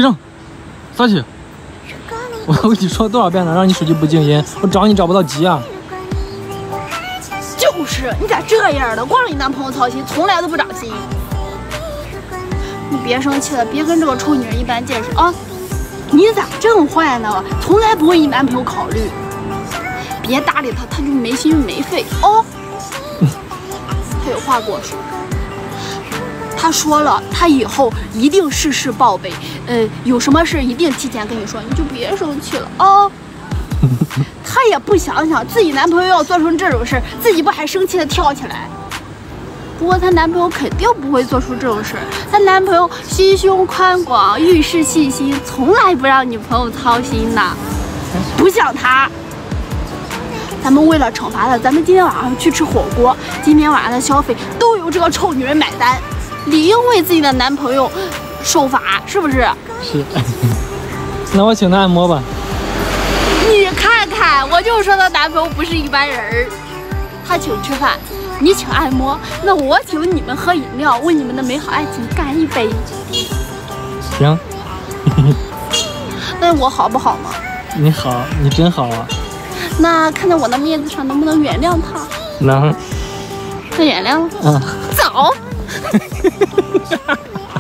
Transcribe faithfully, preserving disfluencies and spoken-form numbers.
扔，撒气！我跟你说多少遍了，让你手机不静音，我找你找不到急啊！ 就是，你咋这样的？光让你男朋友操心，从来都不长心。你别生气了，别跟这个臭女人一般见识啊！你咋这么坏呢？从来不为你男朋友考虑。别搭理他，他就没心没肺哦。他有话跟我说。他说了，他以后一定事事报备，呃，有什么事一定提前跟你说，你就别生气了啊、哦。她也不想想自己男朋友要做成这种事，自己不还生气的跳起来。不过她男朋友肯定不会做出这种事，她男朋友心胸宽广，遇事细心，从来不让女朋友操心呐，不像她。咱们为了惩罚她，咱们今天晚上去吃火锅，今天晚上的消费都由这个臭女人买单。理应为自己的男朋友受罚，是不是？ 是。那我请他按摩吧。 你看看，我就说她男朋友不是一般人儿。他请吃饭，你请按摩，那我请你们喝饮料，为你们的美好爱情干一杯。 行。 那我好不好吗？ 你好，你真好啊。 那看在我的面子上，能不能原谅他？ 能。 他原谅了。 嗯。 走。